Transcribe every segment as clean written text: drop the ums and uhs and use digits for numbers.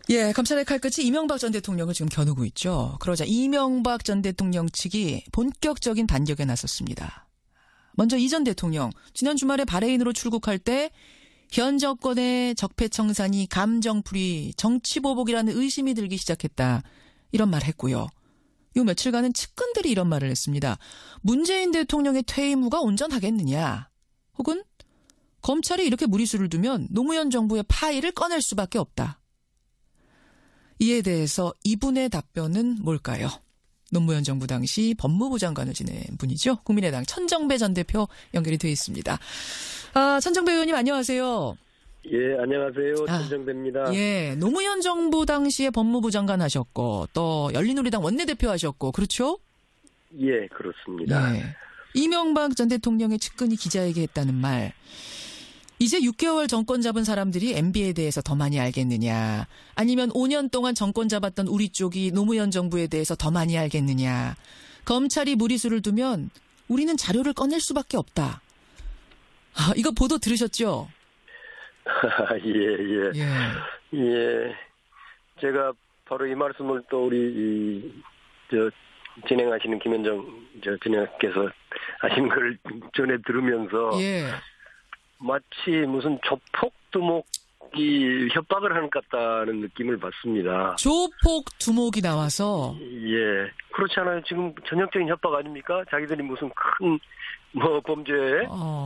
예, 검찰의 칼끝이 이명박 전 대통령을 지금 겨누고 있죠. 그러자 이명박 전 대통령 측이 본격적인 반격에 나섰습니다. 먼저 이 전 대통령, 지난 주말에 바레인으로 출국할 때 현 정권의 적폐청산이 감정풀이, 정치보복이라는 의심이 들기 시작했다. 이런 말 했고요. 요 며칠간은 측근들이 이런 말을 했습니다. 문재인 대통령의 퇴임 후가 온전하겠느냐. 혹은 검찰이 이렇게 무리수를 두면 노무현 정부의 파일을 꺼낼 수밖에 없다. 이에 대해서 이분의 답변은 뭘까요? 노무현 정부 당시 법무부 장관을 지낸 분이죠. 국민의당 천정배 전 대표 연결이 되어 있습니다. 천정배 의원님 안녕하세요. 예, 안녕하세요. 천정배입니다. 예, 노무현 정부 당시에 법무부 장관 하셨고 또 열린우리당 원내대표 하셨고 그렇죠? 예, 그렇습니다. 예. 이명박 전 대통령의 측근이 기자에게 했다는 말. 이제 6개월 정권 잡은 사람들이 MB에 대해서 더 많이 알겠느냐. 아니면 5년 동안 정권 잡았던 우리 쪽이 노무현 정부에 대해서 더 많이 알겠느냐. 검찰이 무리수를 두면 우리는 자료를 꺼낼 수밖에 없다. 이거 보도 들으셨죠? 예. 제가 바로 이 말씀을 또 우리 진행하시는 김현정 진행께서 하신 걸 전에 들으면서 마치 무슨 조폭두목이 협박을 하는 것 같다는 느낌을 받습니다. 조폭두목이 나와서? 예. 그렇지 않아요? 지금 전형적인 협박 아닙니까? 자기들이 무슨 큰 범죄,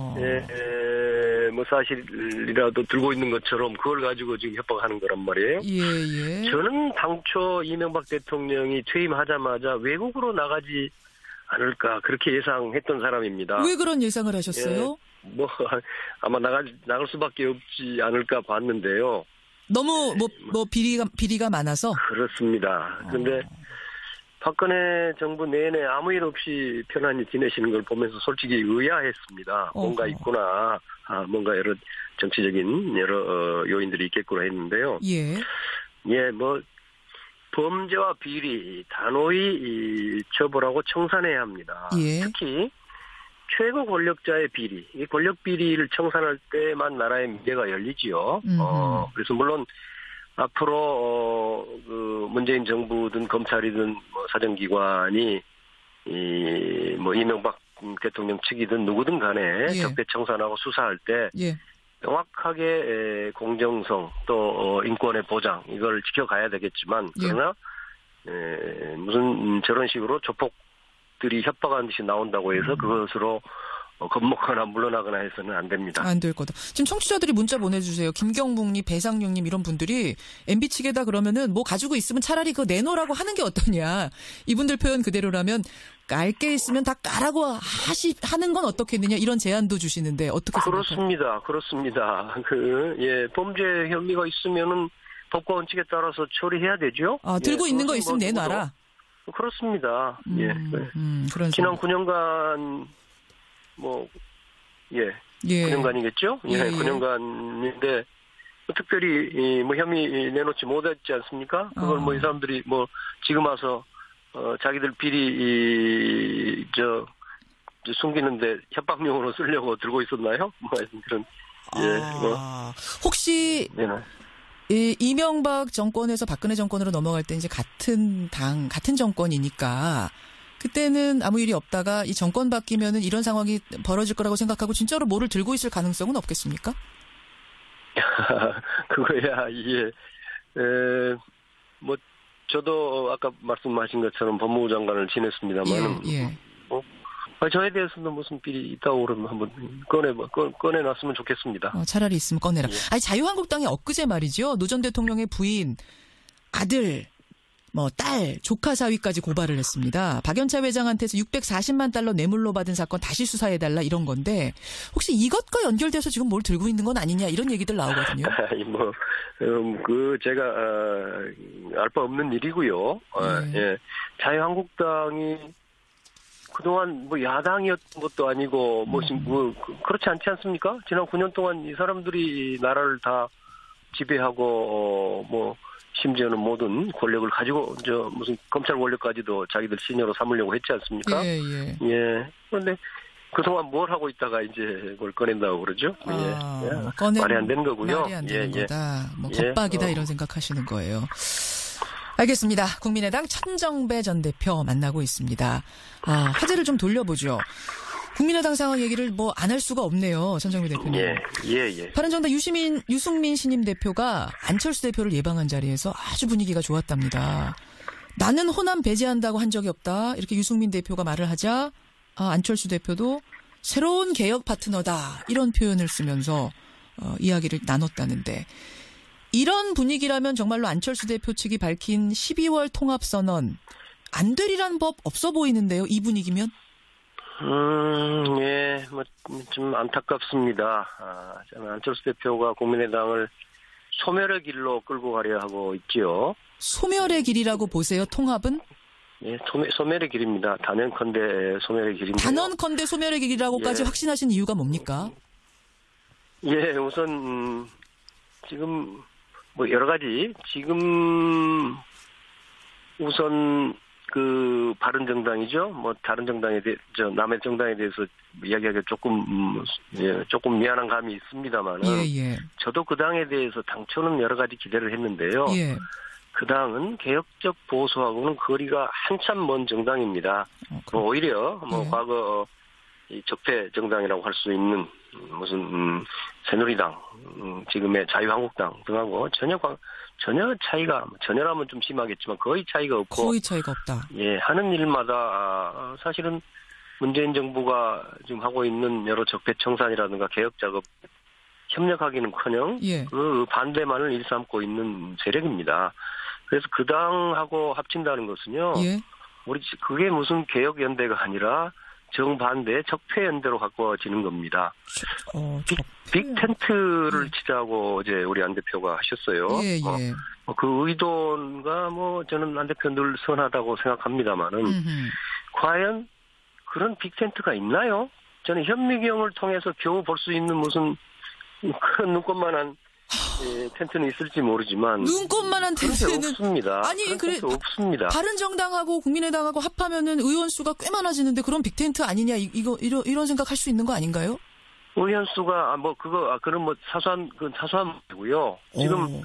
사실이라도 들고 있는 것처럼 그걸 가지고 지금 협박하는 거란 말이에요. 예. 저는 당초 이명박 대통령이 퇴임하자마자 외국으로 나가지 않을까 그렇게 예상했던 사람입니다. 왜 그런 예상을 하셨어요? 아마 나갈 수밖에 없지 않을까 봤는데요. 너무 비리가 많아서? 그렇습니다. 근데 박근혜 정부 내내 아무 일 없이 편안히 지내시는 걸 보면서 솔직히 의아했습니다. 뭔가 있구나. 뭔가 여러 정치적인 여러 요인들이 있겠구나 했는데요. 범죄와 비리 단호히 처벌하고 청산해야 합니다. 특히 최고 권력자의 비리, 이 권력 비리를 청산할 때만 나라의 미래가 열리지요. 그래서 물론 앞으로 문재인 정부든 검찰이든 사정기관이 이명박 대통령 측이든 누구든 간에 적폐 청산하고 수사할 때 명확하게 공정성 또 인권의 보장 이걸 지켜가야 되겠지만 그러나 무슨 저런 식으로 조폭들이 협박하는 듯이 나온다고 해서 그것으로 겁먹거나 물러나거나 해서는 안 됩니다. 안 될 거다. 지금 청취자들이 문자 보내주세요. 김경묵님, 배상용님 이런 분들이 MB 측에다 그러면은 뭐 가지고 있으면 차라리 그거 내놓으라고 하는 게 어떠냐. 이분들 표현 그대로라면 깔 게 있으면 다 까라고 하는 건 어떻겠느냐 이런 제안도 주시는데 어떻게 생각하세요? 그렇습니다. 범죄 혐의가 있으면은 법과 원칙에 따라서 처리해야 되죠. 들고 있는 거 있으면 내놔라. 그렇습니다. 지난 9년간 9년간이겠죠? 9년간인데 특별히 혐의 내놓지 못했지 않습니까? 그걸 이 사람들이 지금 와서 자기들 비리 숨기는데 협박용으로 쓰려고 들고 있었나요? 그런 혹시 이명박 정권에서 박근혜 정권으로 넘어갈 때 이제 같은 정권이니까 그때는 아무 일이 없다가 이 정권 바뀌면은 이런 상황이 벌어질 거라고 생각하고 진짜로 뭐를 들고 있을 가능성은 없겠습니까? 그거야 저도 아까 말씀하신 것처럼 법무부 장관을 지냈습니다만 저에 대해서는 무슨 비리 있다고 그러면 한번 꺼내놨으면 좋겠습니다. 차라리 있으면 꺼내라. 자유한국당이 엊그제 말이죠. 노 전 대통령의 부인, 아들, 딸, 조카 사위까지 고발을 했습니다. 박연차 회장한테서 640만 달러 뇌물로 받은 사건 다시 수사해달라 이런 건데 혹시 이것과 연결돼서 지금 뭘 들고 있는 건 아니냐 이런 얘기들 나오거든요. 제가 알 바 없는 일이고요. 자유한국당이 그동안 야당이었던 것도 아니고 그렇지 않지 않습니까? 지난 9년 동안 이 사람들이 나라를 다 지배하고 심지어는 모든 권력을 가지고 무슨 검찰 권력까지도 자기들 신여로 삼으려고 했지 않습니까? 그런데 그동안 뭘 하고 있다가 이제 그걸 꺼낸다고 그러죠. 말이 안 되는 거고요. 말이 안 되는 거다. 뭐 겁박이다 이런 생각하시는 거예요. 알겠습니다. 국민의당 천정배 전 대표 만나고 있습니다. 화제를 좀 돌려보죠. 국민의당 상황 얘기를 뭐 안 할 수가 없네요. 천정배 대표님. 예. 바른정당 유승민 신임 대표가 안철수 대표를 예방한 자리에서 아주 분위기가 좋았답니다. 나는 호남 배제한다고 한 적이 없다. 이렇게 유승민 대표가 말을 하자 안철수 대표도 새로운 개혁 파트너다. 이런 표현을 쓰면서 이야기를 나눴다는데 이런 분위기라면 정말로 안철수 대표 측이 밝힌 12월 통합선언 안 되리란 법 없어 보이는데요. 이 분위기면? 좀 안타깝습니다. 저는 안철수 대표가 국민의당을 소멸의 길로 끌고 가려 하고 있지요. 소멸의 길이라고 보세요, 통합은? 예, 소멸의 길입니다. 단언컨대 소멸의 길입니다. 단언컨대 소멸의 길이라고까지 확신하신 이유가 뭡니까? 우선, 지금, 여러 가지, 지금, 우선, 바른정당이죠. 다른 정당에 남의 정당에 대해서 이야기하기가 조금 미안한 감이 있습니다만은. 저도 그 당에 대해서 당초는 여러 가지 기대를 했는데요. 그 당은 개혁적 보수하고는 거리가 한참 먼 정당입니다. 오히려, 과거, 이 적폐 정당이라고 할 수 있는, 새누리당, 지금의 자유한국당 등하고 전혀 차이가, 전혀라면 좀 심하겠지만 거의 차이가 없고. 거의 차이가 없다. 하는 일마다 사실은 문재인 정부가 지금 하고 있는 여러 적폐 청산이라든가 개혁 작업 협력하기는커녕 그 반대만을 일삼고 있는 세력입니다. 그래서 그 당하고 합친다는 것은요. 그게 무슨 개혁연대가 아니라 정반대의 적폐연대로 가까워지는 겁니다. 빅 텐트를 치자고 어제 우리 안 대표가 하셨어요. 그 의도가 저는 안 대표 늘 선하다고 생각합니다만은 과연 그런 빅 텐트가 있나요? 저는 현미경을 통해서 겨우 볼 수 있는 무슨 그런 눈꽃만한 텐트는 있을지 모르지만 눈꽃만한 텐트는 없습니다. 없습니다. 바른정당하고 국민의당하고 합하면은 의원 수가 꽤 많아지는데 그런 빅텐트 아니냐 이런 생각할 수 있는 거 아닌가요? 의원 수가 그런 사소한 문제고요. 지금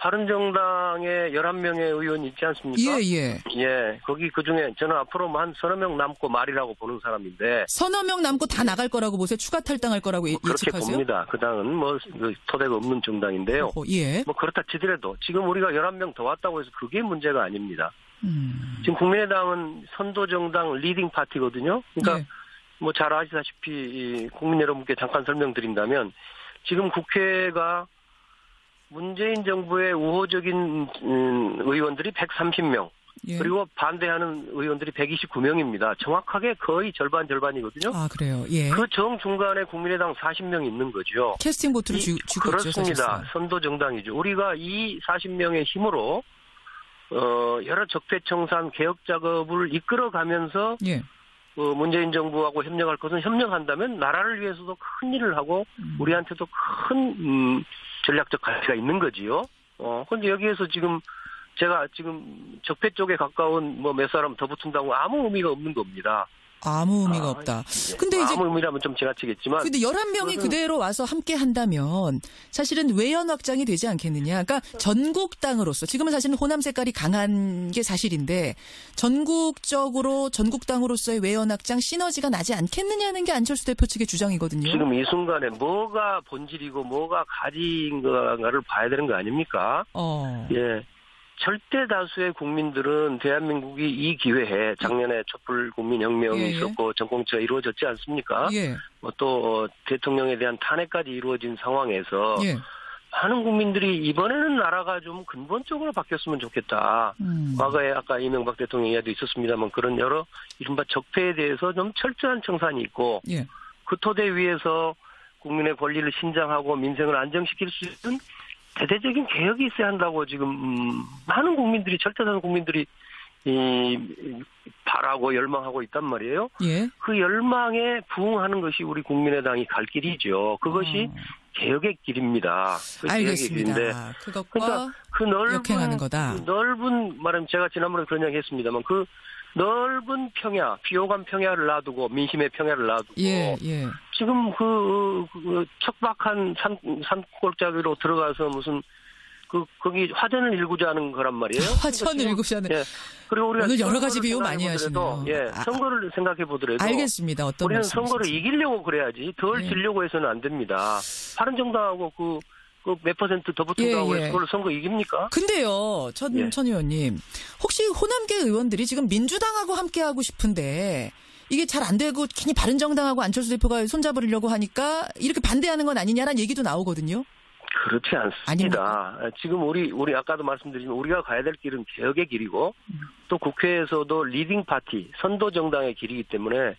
바른정당에 11명의 의원이 있지 않습니까? 거기 그중에 저는 앞으로 한 서너 명 남고 말이라고 보는 사람인데. 서너 명 남고 다 나갈 거라고 보세요? 추가 탈당할 거라고 예측하세요? 그렇게 봅니다. 그 당은 토대가 없는 정당인데요. 그렇다 치더라도 지금 우리가 11명 더 왔다고 해서 그게 문제가 아닙니다. 지금 국민의당은 선도정당 리딩 파티거든요. 그러니까 잘 아시다시피 국민 여러분께 잠깐 설명드린다면 지금 국회가 문재인 정부의 우호적인 의원들이 130명 그리고 반대하는 의원들이 129명입니다. 정확하게 거의 절반이거든요. 그래요? 그 정중간에 국민의당 40명이 있는 거죠. 캐스팅 보트를 쥐고 있죠. 그렇습니다. 선도정당이죠. 우리가 이 40명의 힘으로 여러 적폐청산 개혁 작업을 이끌어가면서 문재인 정부하고 협력할 것은 협력한다면 나라를 위해서도 큰 일을 하고 우리한테도 큰 전략적 가치가 있는 거지요. 근데 여기에서 제가 적폐 쪽에 가까운 몇 사람 더 붙은다고 아무 의미가 없는 겁니다. 아무 의미가 없다. 근데 이제 아무 의미라면 좀 지나치겠지만. 근데 11명이 그대로 와서 함께 한다면 사실은 외연 확장이 되지 않겠느냐. 그러니까 전국당으로서 지금은 사실은 호남 색깔이 강한 게 사실인데 전국당으로서의 외연 확장 시너지가 나지 않겠느냐는 게 안철수 대표 측의 주장이거든요. 지금 이 순간에 뭐가 본질이고 뭐가 가지인가를 봐야 되는 거 아닙니까? 절대 다수의 국민들은 대한민국이 이 기회에 작년에 촛불 국민혁명이 있었고 정공처가 이루어졌지 않습니까? 또 대통령에 대한 탄핵까지 이루어진 상황에서 많은 국민들이 이번에는 나라가 좀 근본적으로 바뀌었으면 좋겠다. 과거에 아까 이명박 대통령 이야기도 있었습니다만 그런 여러 이른바 적폐에 대해서 좀 철저한 청산이 있고 그 토대 위에서 국민의 권리를 신장하고 민생을 안정시킬 수 있는 대대적인 개혁이 있어야 한다고 지금 많은 국민들이 절대다수 국민들이 바라고 열망하고 있단 말이에요. 그 열망에 부응하는 것이 우리 국민의당이 갈 길이죠. 그것이 개혁의 길입니다. 알겠습니다. 개혁의 길인데 그것과 그러니까 그 역행하는 거다. 넓은 말하면 제가 지난번에 그런 이야기 했습니다만 그 넓은 평야, 비호감 평야를 놔두고 민심의 평야를 놔두고 지금 그 척박한 산골짜기로 들어가서 무슨 거기 화전을 일구자 하는 거란 말이에요. 화전을 일구자 하는. 예. 그리고 우리가 오늘 여러 가지 비유 많이 하시네요. 예. 선거를 생각해 보더라도. 알겠습니다. 어떤 우리는 말씀이신지. 선거를 이기려고 그래야지 덜 지려고 해서는 안 됩니다. 바른정당하고 그 몇 % 더 붙은다고 해서 그걸 선거 이깁니까? 근데요, 천 의원님. 혹시 호남계 의원들이 지금 민주당하고 함께하고 싶은데 이게 잘 안 되고 괜히 바른정당하고 안철수 대표가 손잡으려고 하니까 이렇게 반대하는 건 아니냐라는 얘기도 나오거든요. 그렇지 않습니다. 아닙니까? 지금 우리 아까도 말씀드린 우리가 가야 될 길은 개혁의 길이고 또 국회에서도 리딩 파티, 선도 정당의 길이기 때문에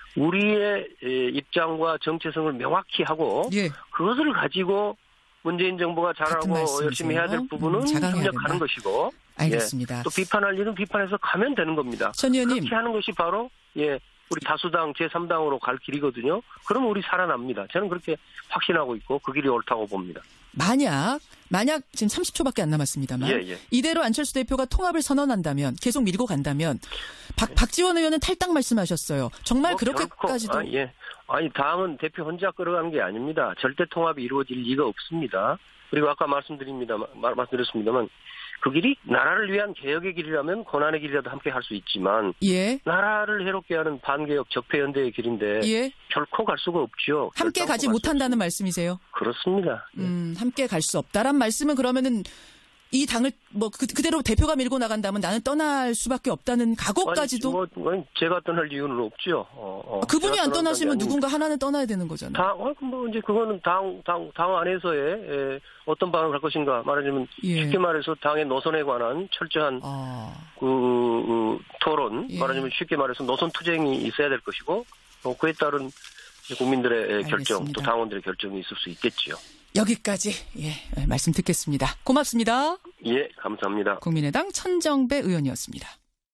우리의 입장과 정체성을 명확히 하고 그것을 가지고 문재인 정부가 잘하고 열심히 해야 될 부분은 협력하는 것이고 알겠습니다. 또 비판할 일은 비판해서 가면 되는 겁니다. 천 의원님. 그렇게 하는 것이 바로 우리 다수당 제3당으로 갈 길이거든요. 그럼 우리 살아납니다. 저는 그렇게 확신하고 있고 그 길이 옳다고 봅니다. 만약 지금 30초밖에 안 남았습니다만 이대로 안철수 대표가 통합을 선언한다면 계속 밀고 간다면 박지원 의원은 탈당 말씀하셨어요. 정말 그렇게까지도. 아니 당은 대표 혼자 끌어가는 게 아닙니다. 절대 통합이 이루어질 리가 없습니다. 그리고 아까 말씀드렸습니다만 그 길이 나라를 위한 개혁의 길이라면 고난의 길이라도 함께 할 수 있지만 나라를 해롭게 하는 반개혁 적폐연대의 길인데 결코 갈 수가 없죠. 함께 가지 못한다는 말씀이세요? 그렇습니다. 함께 갈 수 없다란 말씀은 그러면은 이 당을 그대로 대표가 밀고 나간다면 나는 떠날 수밖에 없다는 각오까지도. 제가 떠날 이유는 없죠. 그분이 안 떠나시면 누군가 하나는 떠나야 되는 거잖아요. 이제 그거는 당 안에서의 어떤 방향을 갈 것인가 말하자면 쉽게 말해서 당의 노선에 관한 철저한 그 토론 말하자면 쉽게 말해서 노선 투쟁이 있어야 될 것이고 그에 따른 국민들의 결정 또 당원들의 결정이 있을 수 있겠지요. 여기까지 말씀 듣겠습니다. 고맙습니다. 감사합니다. 국민의당 천정배 의원이었습니다.